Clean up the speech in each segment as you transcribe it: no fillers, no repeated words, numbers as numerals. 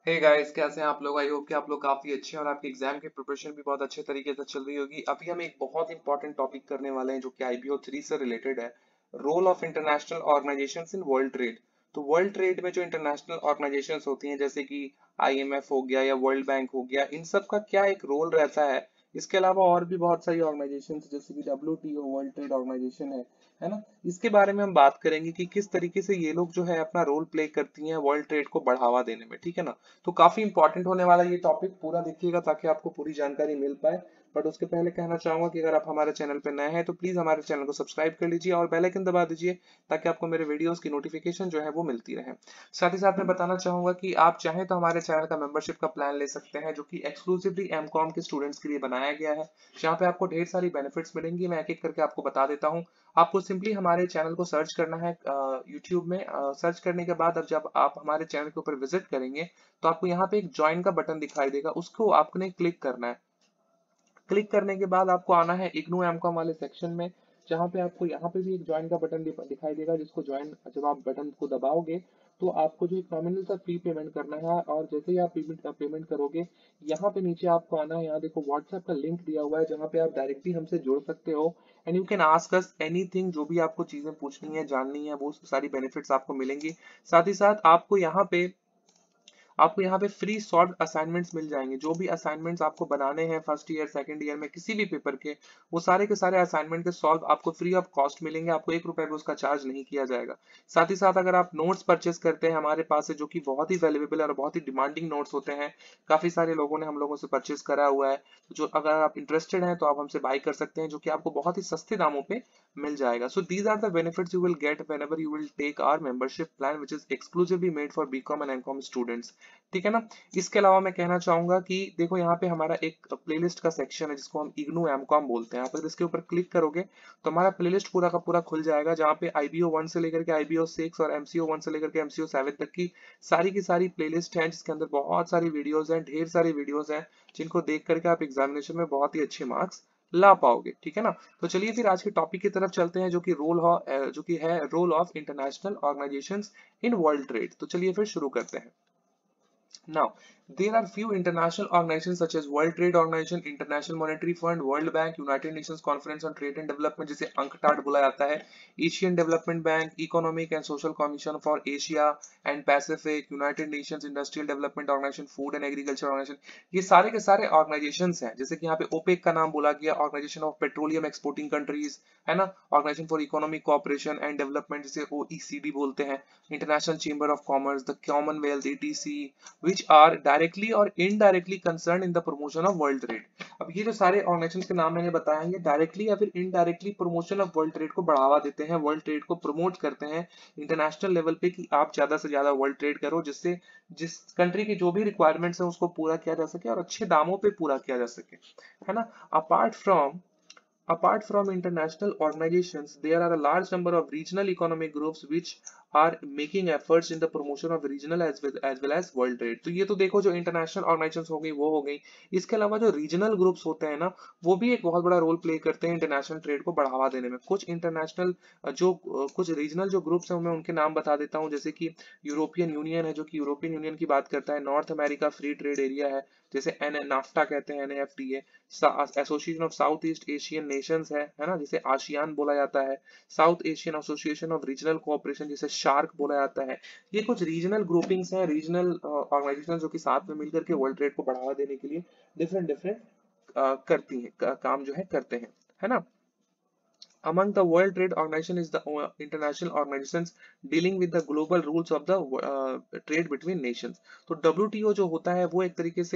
Hey guys, कैसे हैं आप लोग। आई होप कि आप लोग काफी अच्छे हैं और आपकी एग्जाम की प्रिपरेशन भी बहुत अच्छे तरीके से चल रही होगी। अभी हम एक बहुत इंपॉर्टेंट टॉपिक करने वाले हैं जो कि आईबीओ 3 से रिलेटेड है। Role of international organisations in world trade. तो वर्ल्ड ट्रेड में जो इंटरनेशनल ऑर्गेनाइजेशंस होती हैं जैसे कि आईएमएफ हो गया या वर्ल्ड बैंक हो गया, इन सब का क्या एक रोल रहता है। इसके अलावा और भी बहुत सारी ऑर्गेनाइजेशंस जैसे कि डब्ल्यूटीओ वर्ल्ड ट्रेड ऑर्गेनाइजेशन है ना। इसके बारे में हम बात करेंगे कि किस तरीके से ये लोग जो है अपना रोल प्ले करती हैं वर्ल्ड ट्रेड को बढ़ावा देने में, ठीक है ना। तो काफी इंपॉर्टेंट होने वाला ये टॉपिक, पूरा देखिएगा ताकि आपको पूरी जानकारी मिल पाए। बट उसके पहले कहना चाहूंगा कि अगर आप हमारे चैनल पर नए हैं तो प्लीज हमारे चैनल को सब्सक्राइब कर लीजिए और बेल आइकन दबा दीजिए ताकि आपको मेरे वीडियोस की नोटिफिकेशन जो है वो मिलती रहे। साथ ही साथ मैं बताना चाहूंगा कि आप चाहें तो हमारे चैनल का मेंबरशिप का प्लान ले सकते हैं जो कि एक्सक्लूसिवली एमकॉम के स्टूडेंट्स के लिए बनाया गया है, जहाँ पे आपको ढेर सारी बेनिफिट्स मिलेंगी। मैं एक एक करके आपको बता देता हूँ। आपको सिंपली हमारे चैनल को सर्च करना है यूट्यूब में। सर्च करने के बाद अब जब आप हमारे चैनल के ऊपर विजिट करेंगे तो आपको यहाँ पे एक ज्वाइन का बटन दिखाई देगा, उसको आपने क्लिक करना है। क्लिक करने के बाद आपको आना है इग्नू एमकॉम वाले सेक्शन में, जहाँ पे आपको यहाँ पे भी एक ज्वाइन का बटन दिखाई देगा, जिसको ज्वाइन जब आप बटन को दबाओगे तो आपको जो एक नॉमिनल सा फी पेमेंट करना है। और जैसे ही आप पेमेंट करोगे, यहाँ पे नीचे आपको आना है। यहाँ देखो व्हाट्सएप का लिंक दिया हुआ है जहाँ पे आप डायरेक्टली हमसे जुड़ सकते हो and you can ask us anything. जो भी आपको चीजें पूछनी है, जाननी है, वो सारी बेनिफिट्स आपको मिलेंगी। साथ ही साथ आपको यहाँ पे फ्री सॉल्व असाइनमेंट्स मिल जाएंगे। जो भी असाइनमेंट्स आपको बनाने हैं फर्स्ट ईयर सेकंड ईयर में किसी भी पेपर के, वो सारे के सारे असाइनमेंट के सॉल्व आपको फ्री ऑफ कॉस्ट मिलेंगे। आपको 1 रुपए भी उसका चार्ज नहीं किया जाएगा। साथ ही साथ अगर आप नोट्स परचेस करते हैं हमारे पास से, जो कि बहुत ही वैल्यूएबल और बहुत ही डिमांडिंग नोट्स होते हैं, काफी सारे लोगों ने हम लोगों से परचेस करा हुआ है, जो अगर आप इंटरेस्टेड हैं तो आप हमसे बाई कर सकते हैं, जो कि आपको बहुत ही सस्ते दामों पे मिल जाएगा। So these are the benefits you will get whenever you will take our membership plan which is exclusively made for BCom and MCom students, ठीक है ना। इसके अलावा मैं कहना चाहूंगा कि देखो यहाँ पे हमारा एक प्लेलिस्ट का सेक्शन है जिसको हम इग्नू एमकॉम बोलते हैं। आप अगर इसके ऊपर क्लिक करोगे तो हमारा प्लेलिस्ट पूरा का पूरा खुल जाएगा, जहाँ पे आईबीओ 1 से लेकर के आईबीओ 6 और एमसीओ 1 से लेकर के एमसीओ 7 तक की सारी प्लेलिस्ट हैं, जिसके अंदर बहुत सारी वीडियोस हैं, ढेर सारी वीडियोस हैं, जिनको देख करके आप एग्जामिनेशन में बहुत ही अच्छे मार्क्स ला पाओगे, ठीक है ना। तो चलिए फिर आज के टॉपिक की तरफ चलते हैं, जो कि है role of international organisations in world trade. तो चलिए फिर शुरू करते हैं। Now, there are few international organizations such as World Trade Organization, International Monetary Fund, World Bank, United Nations Conference on Trade and Development जिसे UNCTAD बुला जाता है, Asian Development Bank, Economic and Social Commission for Asia and Pacific, United Nations Industrial Development Organization, Food and Agriculture Organization। ये सारे के सारे organisations हैं। जैसे कि यहाँ पे ओपेक का नाम बोला गया, organisation of petroleum exporting countries, है ना। Organisation for economic cooperation and development जिसे ओईसीडी बोलते हैं, international chamber of commerce, the Commonwealth etc, which are directly or indirectly concerned in the promotion of world trade। अब ये जो सारे organisation के नाम मैंने बताए हैं, ये डायरेक्टली या फिर indirectly promotion of world trade को बढ़ावा देते हैं, वर्ल्ड ट्रेड को प्रमोट करते हैं इंटरनेशनल लेवल पे कि आप ज्यादा से ज्यादा वर्ल्ड ट्रेड करो, जिससे जिस कंट्री की जो भी रिक्वायरमेंट्स है उसको पूरा किया जा सके और अच्छे दामों पे पूरा किया जा सके, है ना। Apart from Apart from international organizations, there are a large number of regional economic groups which are making efforts in the promotion of regional as well as world trade। तो ये तो देखो जो इंटरनेशनल ऑर्गेनाइजेशंस हो गई वो हो गई। इसके अलावा जो रीजनल ग्रुप्स होते हैं ना, वो भी एक बहुत बड़ा रोल प्ले करते हैं इंटरनेशनल ट्रेड को बढ़ावा देने में। कुछ रीजनल जो ग्रुप्स हैं मैं उनके नाम बता देता हूँ। जैसे कि यूरोपियन यूनियन है, जो कि यूरोपियन यूनियन की बात करता है। North America free trade area है, जैसे एन नाफ्टा कहते हैं, NFTA. Association of South East Asian nations है ना, जिसे आसियान बोला जाता है। South Asian association of regional cooperation, जिसे शार्क बोला जाता है। ये कुछ रीजनल ग्रुपिंग्स हैं, रीजनल ऑर्गेनाइजेशन जो कि साथ में मिलकर के वर्ल्ड ट्रेड को बढ़ावा देने के लिए डिफरेंट डिफरेंट करती हैं, काम जो है करते हैं, है ना। Among the World Trade Organization is the international organizations dealing with the global rules of the trade between nations। तो WTO जो होता है वो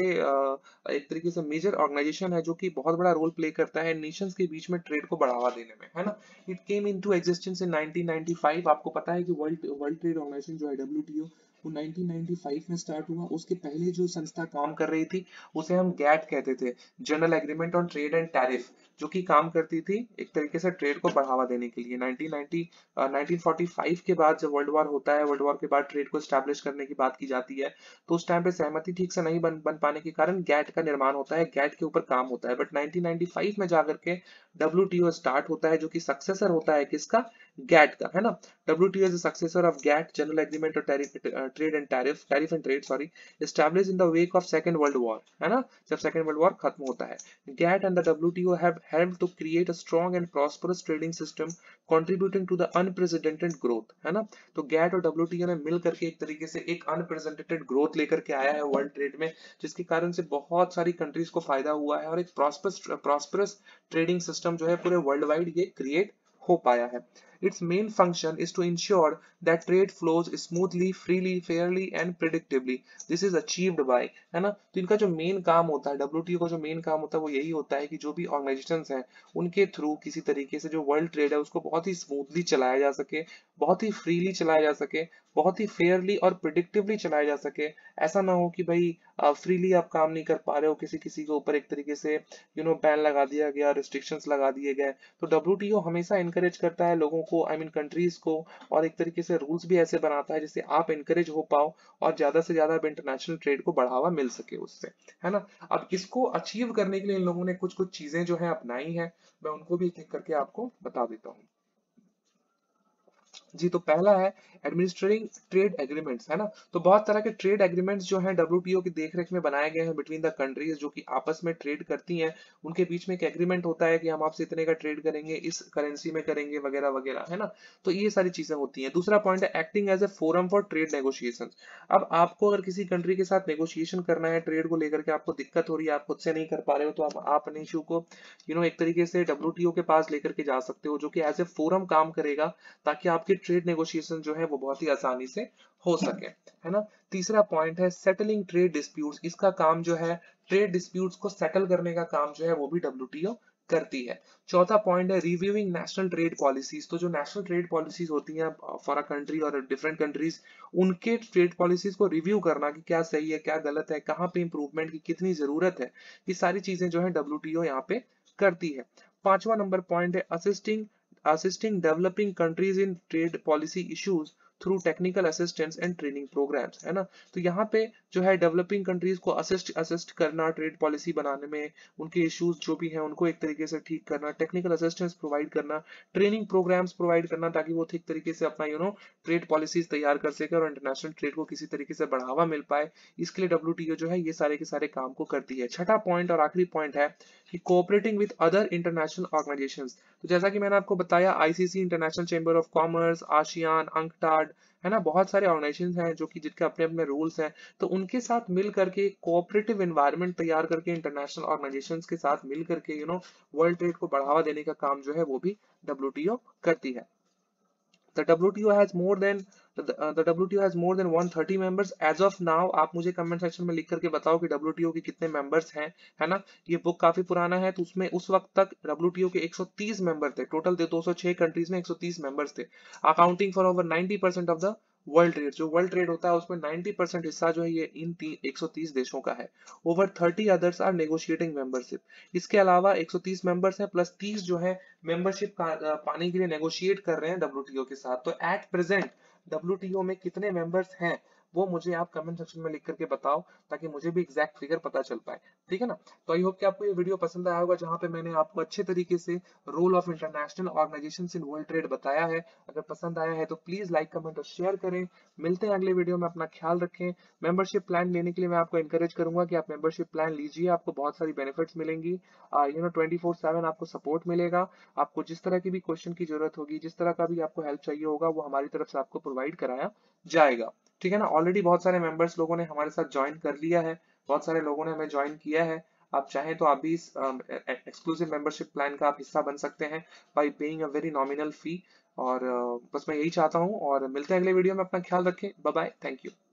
एक तरीके से मेजर ऑर्गेनाइजेशन है, जो कि बहुत बड़ा रोल प्ले करता है नेशंस के बीच में ट्रेड को बढ़ावा देने में, है ना। It came into existence in 1995। आपको पता है कि वर्ल्ड वर्ल्ड ट्रेड ऑर्गेनाइजेशन जो है WTO, वो 1995 में स्टार्ट हुआ। उसके पहले जो संस्था काम कर रही थी उसे हम गैट कहते थे, general agreement on trade and tariff, जो कि काम करती थी एक तरीके से ट्रेड को बढ़ावा देने के लिए। 1945 के बाद जब वर्ल्ड वॉर होता है, वर्ल्ड वॉर के बाद ट्रेड को स्टैब्लिश करने की बात की जाती है, तो उस टाइम पे सहमति ठीक से नहीं बन पाने के कारण गैट का निर्माण होता है, गैट के ऊपर काम होता है। बट 1995 में जाकर के WTO स्टार्ट होता है, जो कि सक्सेसर होता है किसका, गैट का, है ना। WTO is a successor of GATT, General Agreement on Trade and Tariff and Trade, sorry, established in the wake of Second World War, है ना, जब Second World War खत्म होता है। GATT and the WTO have helped to create a strong and prosperous trading system, contributing to the unprecedented growth, है ना। तो GATT और WTO ने मिल करके एक तरीके से एक अनप्रेसिडेंटेड ग्रोथ लेकर के आया है वर्ल्ड ट्रेड में, जिसके कारण से बहुत सारी कंट्रीज को फायदा हुआ है और एक प्रॉस्परस ट्रेडिंग सिस्टम जो है पूरे वर्ल्ड वाइड ये क्रिएट हो पाया है। Its main function is to ensure that trade flows smoothly, freely, fairly and predictably. This is achieved by, है ना। तो इनका जो मेन काम होता है, WTO का जो मेन काम होता है वो यही होता है कि जो भी ऑर्गेनाइजेशंस हैं उनके थ्रू किसी तरीके से जो वर्ल्ड ट्रेड है उसको बहुत ही स्मूथली चलाया जा सके, बहुत ही फ्रीली चलाया जा सके, बहुत ही फेयरली और प्रिडिक्टिवली चलाया जा सके। ऐसा ना हो कि भाई फ्रीली आप काम नहीं कर पा रहे हो, किसी किसी के ऊपर एक तरीके से बैन लगा दिया गया, रिस्ट्रिक्शंस लगा दिए गए। तो WTO हमेशा इनकरेज करता है लोगों को, आई मीन कंट्रीज को, और एक तरीके से रूल्स भी ऐसे बनाता है जिससे आप इनकरेज हो पाओ और ज्यादा से ज्यादा इंटरनेशनल ट्रेड को बढ़ावा मिल सके उससे, है ना। अब इसको अचीव करने के लिए इन लोगों ने कुछ कुछ चीजें जो है अपनाई है, मैं उनको भी एक एक करके आपको बता देता हूँ। जी, तो पहला है एडमिनिस्ट्रेटिंग ट्रेड एग्रीमेंट्स, है ना। तो बहुत तरह के ट्रेड एग्रीमेंट्स जो हैं WTO की देखरेख में बनाए गए हैं बिटवीन द कंट्रीज जो कि आपस में ट्रेड करती हैं। उनके बीच में एक एग्रीमेंट होता है कि हम आपसे इतने का ट्रेड करेंगे, इस करेंसी में करेंगे, वगैरह वगैरह, है ना। तो ये सारी चीजें होती हैं। दूसरा पॉइंट है acting as a forum for trade negotiation. अब आपको अगर किसी कंट्री के साथ नेगोशिएशन करना है ट्रेड को लेकर के, आपको दिक्कत हो रही है, आप खुद से नहीं कर पा रहे हो, तो आप अपने इशू को एक तरीके से WTO के पास लेकर के जा सकते हो, जो कि एज ए फोरम काम करेगा ताकि आपके ट्रेड नेगोशिएशन जो है वो बहुत ही आसानी से हो सके, है ना। तीसरा पॉइंट है सेटलिंग ट्रेड डिस्प्यूट्स। इसका काम जो है ट्रेड डिस्प्यूट्स को सेटल करने का काम जो है वो भी WTO करती है। चौथा पॉइंट है रिव्यूइंग नेशनल ट्रेड पॉलिसीज। तो जो नेशनल ट्रेड पॉलिसीज होती हैं फॉर अ कंट्री और डिफरेंट कंट्रीज, उनके ट्रेड पॉलिसीज को रिव्यू करना कि क्या सही है, क्या गलत है, कहाँ पे इंप्रूवमेंट की कितनी जरूरत है, ये सारी चीजें जो है WTO यहाँ पे करती है। पांचवा नंबर पॉइंट है assisting developing countries in trade policy issues through technical assistance and training programmes, है ना। तो यहाँ पे जो है डेवलपिंग कंट्रीज को असिस्ट करना ट्रेड पॉलिसी बनाने में, उनके इश्यूज जो भी हैं उनको एक तरीके से ठीक करना, टेक्निकल असिस्टेंस प्रोवाइड करना, ट्रेनिंग प्रोग्राम्स प्रोवाइड करना ताकि वो ठीक तरीके से अपना ट्रेड पॉलिसीज तैयार कर सके और इंटरनेशनल ट्रेड को किसी तरीके से बढ़ावा मिल पाए। इसके लिए WTO जो है ये सारे के सारे काम को करती है। छठा पॉइंट और आखिरी पॉइंट है कि cooperating with other international organisations. तो जैसा कि मैंने आपको बताया ICC, international chamber of commerce, ASEAN, UNCTAD, है ना, बहुत सारे ऑर्गेनाइजेशंस हैं जो कि जिनके अपने अपने रूल्स हैं। तो उनके साथ मिल करके कोऑपरेटिव एनवायरनमेंट तैयार करके इंटरनेशनल ऑर्गेनाइजेशंस के साथ मिल करके वर्ल्ड ट्रेड को बढ़ावा देने का काम जो है वो भी WTO करती है। The WTO has more than the WTO has more than 130 members as of now। आप मुझे कमेंट सेक्शन में लिख करके बताओ कि WTO के कितने मेंबर्स हैं, है ना। ये बुक काफी पुराना है, तो उसमें उस वक्त तक WTO के 130 मेंबर थे। टोटल 206 कंट्रीज में 130 मेंबर्स थे, accounting for over 90% of the world trade. जो वर्ल्ड ट्रेड होता है उसमें 90% हिस्सा जो है ये इन 130 देशों का है। Over 30 others are negotiating membership. इसके अलावा 130 मेंबर्स हैं प्लस 30 जो है मेंबरशिप पाने के लिए नेगोशिएट कर रहे हैं WTO के साथ। तो एट प्रेजेंट WTO में कितने मेंबर्स हैं वो मुझे आप कमेंट सेक्शन में लिख करके बताओ, ताकि मुझे भी एग्जैक्ट फिगर पता चल पाए, ठीक है ना। तो आई होप कि आपको ये वीडियो पसंद आया होगा, जहां पे मैंने आपको अच्छे तरीके से role of international organisations in world trade बताया है। अगर पसंद आया है तो प्लीज लाइक, कमेंट और शेयर करें। मिलते हैं अगले वीडियो में, अपना ख्याल रखें। मेंबरशिप प्लान लेने के लिए मैं आपको एनकरेज करूंगा कि आप मेंबरशिप प्लान लीजिए, आपको बहुत सारी बेनिफिट्स मिलेंगी। 24/7 आपको सपोर्ट मिलेगा। आपको जिस तरह की भी क्वेश्चन की जरूरत होगी, जिस तरह का भी आपको हेल्प चाहिए होगा, वो हमारी तरफ से आपको प्रोवाइड कराया जाएगा, ठीक है ना। ऑलरेडी बहुत सारे मेंबर्स लोगों ने हमारे साथ ज्वाइन कर लिया है, बहुत सारे लोगों ने हमें ज्वाइन किया है। आप चाहें तो आप भी इस एक्सक्लूसिव मेंबरशिप प्लान का आप हिस्सा बन सकते हैं by paying a very nominal fee. और बस मैं यही चाहता हूँ, और मिलते हैं अगले वीडियो में। अपना ख्याल रखें, बाय बाय, थैंक यू।